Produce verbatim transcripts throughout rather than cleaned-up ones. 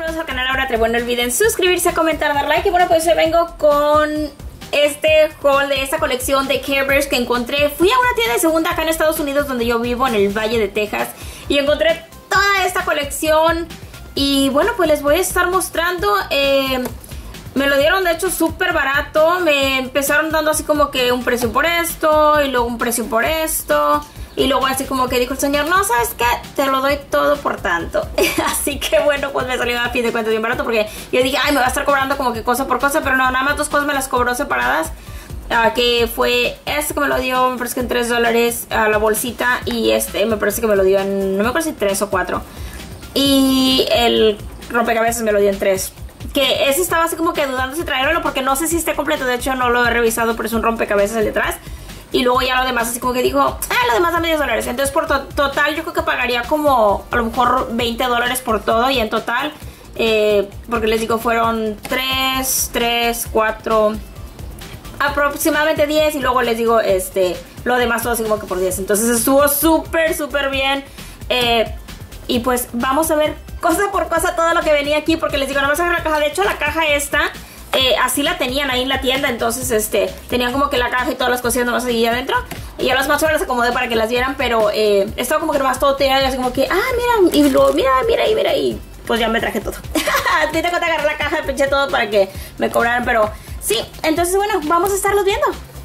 bienvenidos al canal Ahora Trevo. No olviden suscribirse, comentar, dar like. Y bueno, pues vengo con este haul de esta colección de Care Bears que encontré. Fui a una tienda de segunda acá en Estados Unidos, donde yo vivo, en el Valle de Texas, y encontré toda esta colección. Y bueno, pues les voy a estar mostrando. eh, Me lo dieron de hecho súper barato. Me empezaron dando así como que un precio por esto, y luego un precio por esto, y luego así como que dijo el señor, no, ¿sabes qué? Te lo doy todo por tanto. Así que bueno, pues me salió a fin de cuentas bien barato, porque yo dije, ay, me va a estar cobrando como que cosa por cosa, pero no, nada más dos cosas me las cobró separadas. Uh, que fue este que me lo dio, me parece que en tres dólares a uh, la bolsita, y este me parece que me lo dio en, no me acuerdo si tres o cuatro. Y el rompecabezas me lo dio en tres. Que ese estaba así como que dudando si traerlo, porque no sé si esté completo. De hecho no lo he revisado, pero es un rompecabezas el detrás. Y luego ya lo demás así como que dijo, ah, lo demás dame diez dólares. Entonces por to total yo creo que pagaría como a lo mejor veinte dólares por todo. Y en total, eh, porque les digo, fueron tres, tres, cuatro, aproximadamente diez. Y luego les digo, este, lo demás todo así como que por diez. Entonces estuvo súper, súper bien. Eh, y pues vamos a ver cosa por cosa todo lo que venía aquí, porque les digo, no me sacar la caja. De hecho la caja esta, eh, así la tenían ahí en la tienda. Entonces este, tenían como que la caja y todas las cosillas nomás ahí adentro. Y yo las más o menos las acomodé para que las vieran, pero eh, estaba como que nomás todo tirado, y así como que, ah, mira, y luego, mira, mira, y mira, y pues ya me traje todo. Tengo que agarrar la caja, pinché todo para que me cobraran, pero sí. Entonces bueno, vamos a estarlos viendo.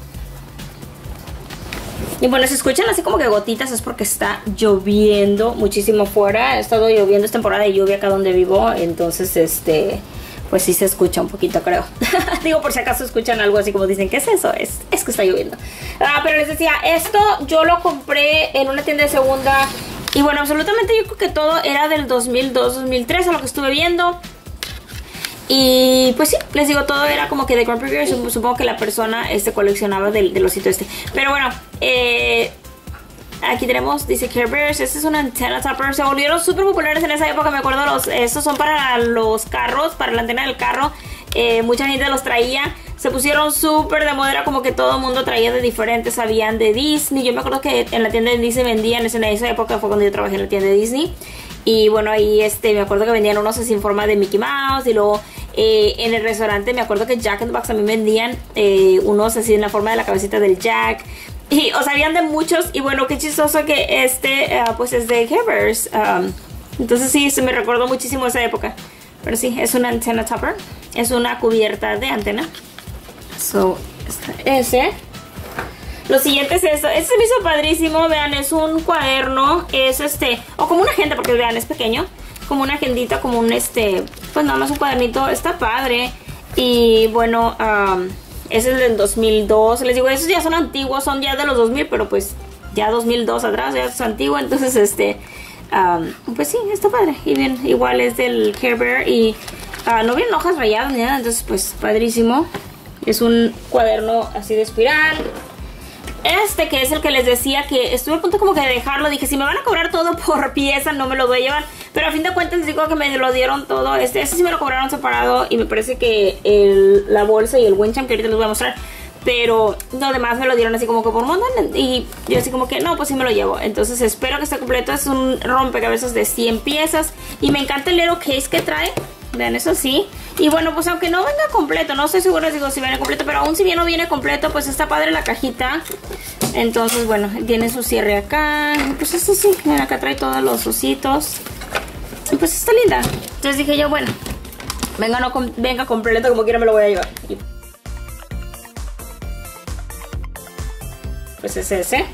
Y bueno, si escuchan así como que gotitas, es porque está lloviendo muchísimo fuera. Ha estado lloviendo, es temporada de lluvia acá donde vivo. Entonces, este, pues sí se escucha un poquito, creo. Digo, por si acaso escuchan algo así como dicen, ¿qué es eso? Es, es que está lloviendo. Ah, pero les decía, esto yo lo compré en una tienda de segunda. Y bueno, absolutamente yo creo que todo era del dos mil dos, dos mil tres, a lo que estuve viendo. Y pues sí, les digo, todo era como que de Grumpy Bear. Supongo que la persona este coleccionaba del, del osito este. Pero bueno, eh, aquí tenemos, dice Care Bears. Este es un antena topper. Se volvieron súper populares en esa época, me acuerdo. Los, estos son para los carros, para la antena del carro. eh, Mucha gente los traía. Se pusieron súper de moda, era como que todo el mundo traía de diferentes. Habían de Disney. Yo me acuerdo que en la tienda de Disney vendían, en esa época fue cuando yo trabajé en la tienda de Disney. Y bueno, ahí este, me acuerdo que vendían unos así en forma de Mickey Mouse. Y luego eh, en el restaurante me acuerdo que Jack in the Box también vendían eh, unos así en la forma de la cabecita del Jack. Y o sea, habían de muchos. Y bueno, qué chistoso que este uh, pues es de Care Bears. um, Entonces sí, se me recordó muchísimo esa época. Pero sí, es una antena topper. Es una cubierta de antena. So, ese. Lo siguiente es esto. Este se me hizo padrísimo. Vean, es un cuaderno. Es este, o como una agenda, porque vean, es pequeño. Como una agendita, como un este, pues nada más un cuadernito. Está padre. Y bueno, um, es el del dos mil dos. Les digo, esos ya son antiguos, son ya de los dos mil, pero pues ya dos mil dos atrás, ya es antiguo. Entonces este, um, pues sí, está padre. Y bien, igual es del Care Bear. Y uh, no vienen hojas rayadas ni nada. Entonces pues padrísimo. Es un cuaderno así de espiral. Este que es el que les decía que estuve a punto como que de dejarlo. Dije, si me van a cobrar todo por pieza, no me lo voy a llevar. Pero a fin de cuentas les digo que me lo dieron todo. Este, este sí me lo cobraron separado. Y me parece que el, la bolsa y el Wincham, que ahorita les voy a mostrar, pero lo demás me lo dieron así como que por un montón. Y yo así como que no, pues sí me lo llevo. Entonces espero que esté completo. Es un rompecabezas de cien piezas. Y me encanta el little case que trae. Vean, eso sí. Y bueno, pues aunque no venga completo, no estoy segura, digo, si viene completo, pero aún si bien no viene completo, pues está padre la cajita. Entonces, bueno, tiene su cierre acá. Pues esto sí, miren, acá trae todos los ositos. Y pues está linda. Entonces dije yo, bueno, venga, no com venga completo, como quiera me lo voy a llevar. Y pues es ese.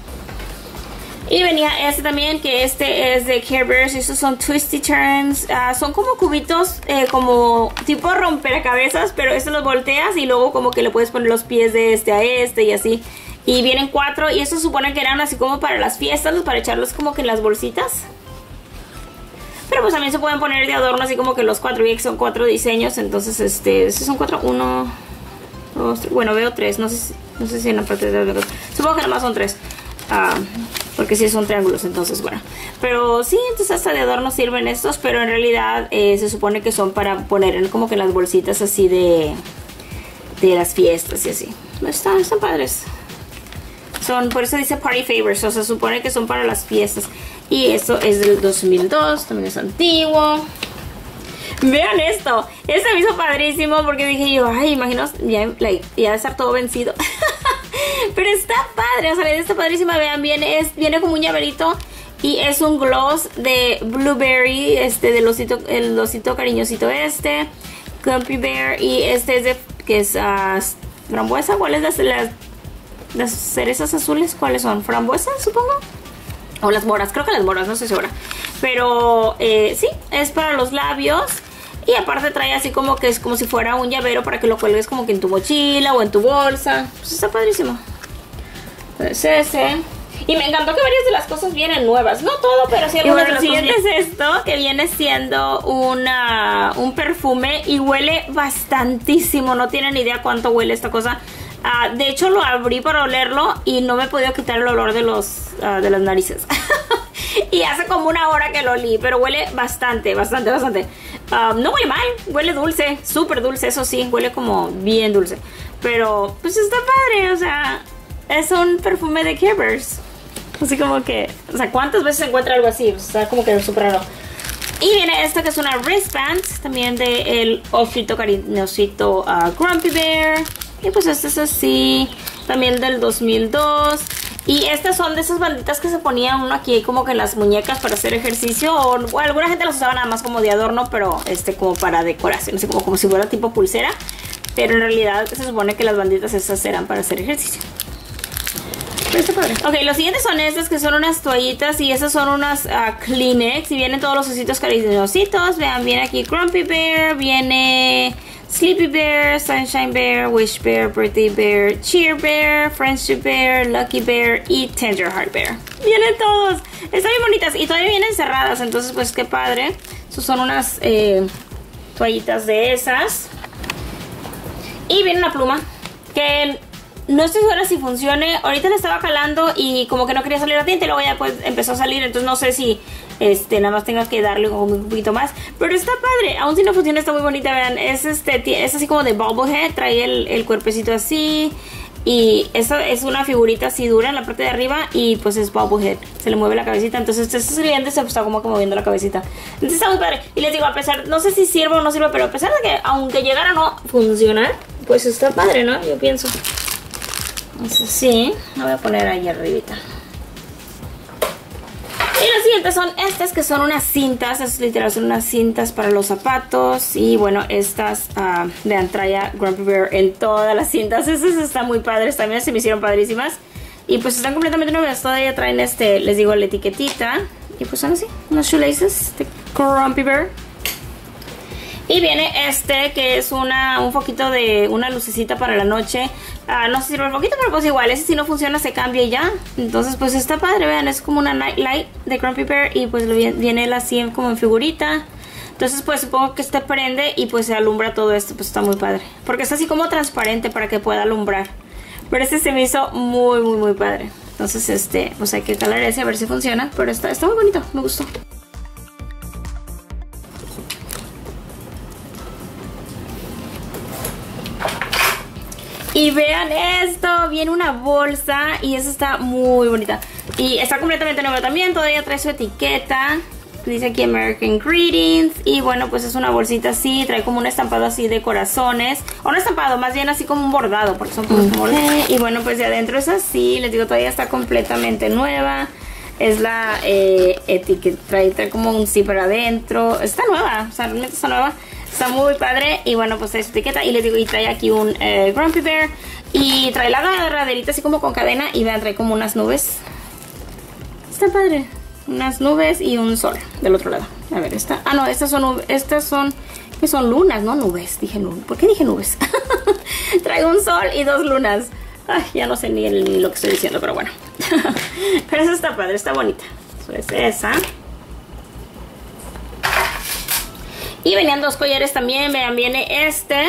Y venía este también, que este es de Care Bears. Estos son Twisty Turns. Uh, son como cubitos, eh, como tipo rompecabezas, pero estos los volteas y luego como que le puedes poner los pies de este a este y así. Y vienen cuatro, y estos supone que eran así como para las fiestas, para echarlos como que en las bolsitas. Pero pues también se pueden poner de adorno así como que los cuatro, y que son cuatro diseños. Entonces este, estos son cuatro, uno, dos, tres. Bueno, veo tres, no sé si, no sé si en la parte de dos. Supongo que nada más son tres. Uh, porque sí son triángulos, entonces bueno. Pero sí, entonces hasta de adorno sirven estos. Pero en realidad eh, se supone que son para poner en, como que en las bolsitas así de de las fiestas y así. Están, están padres. Son, por eso dice Party Favors. O sea, se supone que son para las fiestas. Y esto es del dos mil dos, también es antiguo. Vean esto. Este me hizo padrísimo porque dije yo, ay, imagino, ya, like, ya debe estar todo vencido. Pero está padre, o sea, la idea está padrísima. Vean, viene, es, viene como un llaverito. Y es un gloss de blueberry, este, del osito, el osito cariñosito este. Grumpy Bear. Y este es de, que es uh, frambuesa. ¿Cuáles las, las, las cerezas azules? ¿Cuáles son? ¿Frambuesas, supongo? O las moras, creo que las moras, no estoy segura. Pero eh, sí, es para los labios. Y aparte trae así como que es como si fuera un llavero para que lo cuelgues como que en tu mochila o en tu bolsa. Pues está padrísimo. Es ese. Y me encantó que varias de las cosas vienen nuevas. No todo, pero sí algunas de las cosas. Y bueno, lo siguiente es esto, que viene siendo una, un perfume y huele bastantísimo. No tienen idea cuánto huele esta cosa. Uh, de hecho lo abrí para olerlo y no me he podido quitar el olor de los uh, de las narices. Y hace como una hora que lo olí, pero huele bastante, bastante, bastante. Uh, no huele mal, huele dulce, súper dulce, eso sí, huele como bien dulce. Pero pues está padre, o sea, es un perfume de Care Bears. Así como que, o sea, ¿cuántas veces se encuentra algo así? Pues está como que súper raro. Y viene esta que es una wristband, también de el osito cariñosito uh, Grumpy Bear. Y pues este es así, también del dos mil dos. Y estas son de esas banditas que se ponían uno aquí como que en las muñecas para hacer ejercicio. O, o alguna gente las usaba nada más como de adorno, pero este como para decoración, así como, como si fuera tipo pulsera. Pero en realidad se supone que las banditas esas eran para hacer ejercicio. Pero está padre. Ok, los siguientes son estas que son unas toallitas. Y esas son unas uh, Kleenex. Y vienen todos los ositos cariñositos. Vean, viene aquí Grumpy Bear, viene Sleepy Bear, Sunshine Bear, Wish Bear, Birthday Bear, Cheer Bear, Friendship Bear, Lucky Bear y Tender Heart Bear. Vienen todos. Están bien bonitas y todavía vienen cerradas, entonces pues qué padre. Esas son unas eh, toallitas de esas. Y viene una pluma que no estoy segura si funcione. Ahorita la estaba calando y como que no quería salir a tinta y luego ya pues empezó a salir, entonces no sé si Este, nada más tenga que darle como un poquito más. Pero está padre, aún si no funciona está muy bonita. Vean, es este es así como de bobblehead. Trae el, el cuerpecito así. Y eso es una figurita así dura en la parte de arriba. Y pues es bobblehead, se le mueve la cabecita. Entonces este siguiente se está como que moviendo la cabecita. Entonces está muy padre. Y les digo, a pesar, no sé si sirve o no sirve, pero a pesar de que aunque llegara a no funcionar, pues está padre, ¿no? Yo pienso. Entonces sí, lo voy a poner ahí arribita. Y las siguientes son estas que son unas cintas, es literal, son unas cintas para los zapatos. Y bueno, estas, uh, vean, trae a Grumpy Bear en todas las cintas. Estas están muy padres, también se me hicieron padrísimas. Y pues están completamente nuevas, todavía traen este, les digo, la etiquetita. Y pues son así, unos shoelaces de Grumpy Bear. Y viene este que es una un foquito de una lucecita para la noche. Uh, no se sirve el foquito, pero pues igual, ese si no funciona se cambia y ya. Entonces pues está padre, vean, es como una night light de Grumpy Bear. Y pues viene él así como en figurita. Entonces pues supongo que este prende y pues se alumbra todo esto, pues está muy padre. Porque está así como transparente para que pueda alumbrar. Pero este se me hizo muy muy muy padre. Entonces este, pues hay que calar ese a ver si funciona. Pero está, está muy bonito, me gustó. Y vean esto, viene una bolsa y esa está muy bonita. Y está completamente nueva también, todavía trae su etiqueta. Dice aquí American Greetings. Y bueno, pues es una bolsita así, trae como un estampado así de corazones. O no estampado, más bien así como un bordado, porque son como okay. Y bueno, pues de adentro es así, les digo, todavía está completamente nueva. Es la eh, etiqueta, trae, trae como un zipper adentro. Está nueva, o sea, realmente está nueva. Está muy padre y bueno, pues trae su etiqueta y les digo, y trae aquí un eh, Grumpy Bear. Y trae la agarraderita así como con cadena y vean, trae como unas nubes. Está padre. Unas nubes y un sol del otro lado. A ver, esta. Ah, no, estas son, estas son, que son lunas, no nubes. Dije nubes. ¿Por qué dije nubes? Trae un sol y dos lunas. Ay, ya no sé ni, el, ni lo que estoy diciendo, pero bueno. Pero esa está padre, está bonita. Eso es esa. Y venían dos collares también, vean, viene este.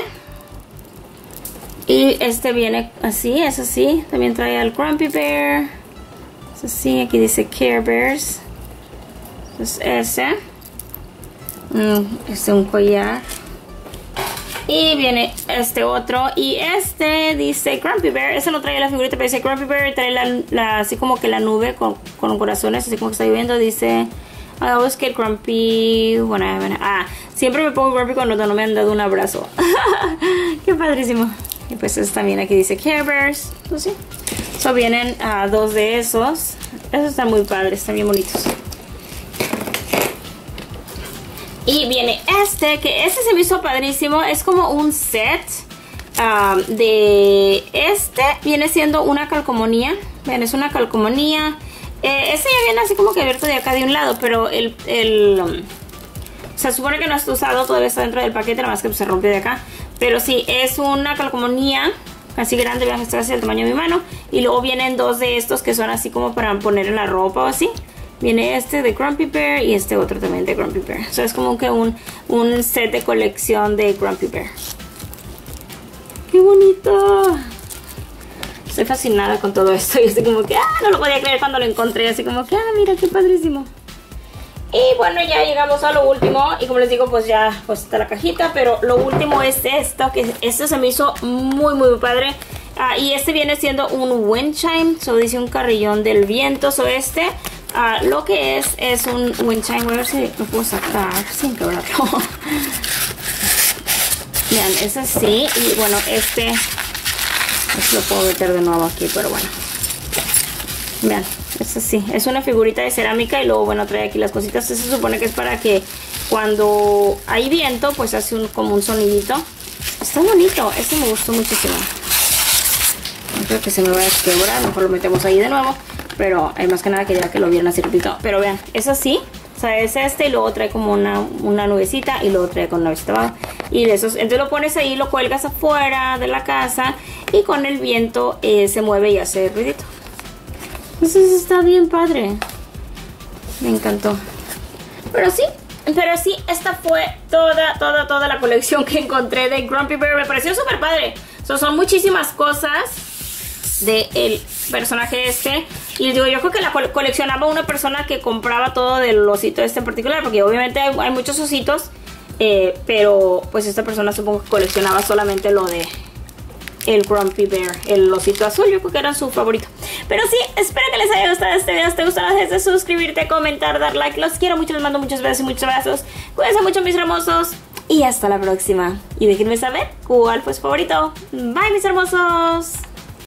Y este viene así, es así. También trae al Grumpy Bear. Es así, aquí dice Care Bears. Es ese. Mm, este es un collar. Y viene este otro. Y este dice Grumpy Bear. Este no trae la figurita, pero dice Grumpy Bear. Y trae la, la, así como que la nube con, con corazones, así como que está lloviendo. Dice I always get grumpy when I haven't... Ah, siempre me pongo grumpy cuando no me han dado un abrazo. Qué padrísimo. Y pues eso también aquí dice Care Bears. Pues sí. So vienen uh, dos de esos. Esos están muy padres, están bien bonitos. Y viene este, que este se me hizo padrísimo. Es como un set um, de... Este viene siendo una calcomanía. Vean, es una calcomanía. Eh, este ya viene así como que abierto de acá de un lado, pero el... el um, se supone que no está usado, todavía está dentro del paquete, nada más que se rompió de acá. Pero sí, es una calcomanía así grande, vean, está casi el tamaño de mi mano. Y luego vienen dos de estos que son así como para poner en la ropa o así. Viene este de Grumpy Bear y este otro también de Grumpy Bear. O sea, es como que un, un set de colección de Grumpy Bear. ¡Qué bonito! Estoy fascinada con todo esto. Y estoy como que, ah, no lo podía creer cuando lo encontré. Así como que, ah, mira, qué padrísimo. Y bueno, ya llegamos a lo último. Y como les digo, pues ya pues está la cajita. Pero lo último es esto, que esto se me hizo muy, muy padre. Ah, y este viene siendo un wind chime. So dice un carrillón del viento. So este... Uh, lo que es, es un wind chime. Voy a ver si lo puedo sacar sin quebrarlo. Vean, es así. Y bueno, este este lo puedo meter de nuevo aquí, pero bueno. Vean, es así. Es una figurita de cerámica y luego, bueno, trae aquí las cositas. Se supone que es para que cuando hay viento, pues hace un, como un sonidito. Está bonito. Este me gustó muchísimo. No creo que se me vaya a quebrar. Mejor lo metemos ahí de nuevo. Pero hay más que nada quería que lo vieran así repito. Pero vean, es así. O sea, es este y luego trae como una, una nubecita y luego trae con una nubecita abajo. Y de esos, entonces lo pones ahí, lo cuelgas afuera de la casa y con el viento eh, se mueve y hace ruidito. Entonces está bien padre. Me encantó. Pero sí, pero sí, esta fue toda, toda, toda la colección que encontré de Grumpy Bear. Me pareció súper padre. So, son muchísimas cosas de el personaje este. Y digo, yo creo que la coleccionaba una persona que compraba todo del osito este en particular, porque obviamente hay, hay muchos ositos, eh, pero pues esta persona supongo que coleccionaba solamente lo de el Grumpy Bear, el osito azul. Yo creo que era su favorito. Pero sí, espero que les haya gustado este video. Si te gustó, no dejes de suscribirte, comentar, dar like. Los quiero mucho, les mando muchos besos y muchos abrazos. Cuídense mucho, mis hermosos, y hasta la próxima. Y déjenme saber cuál fue su favorito. Bye, mis hermosos.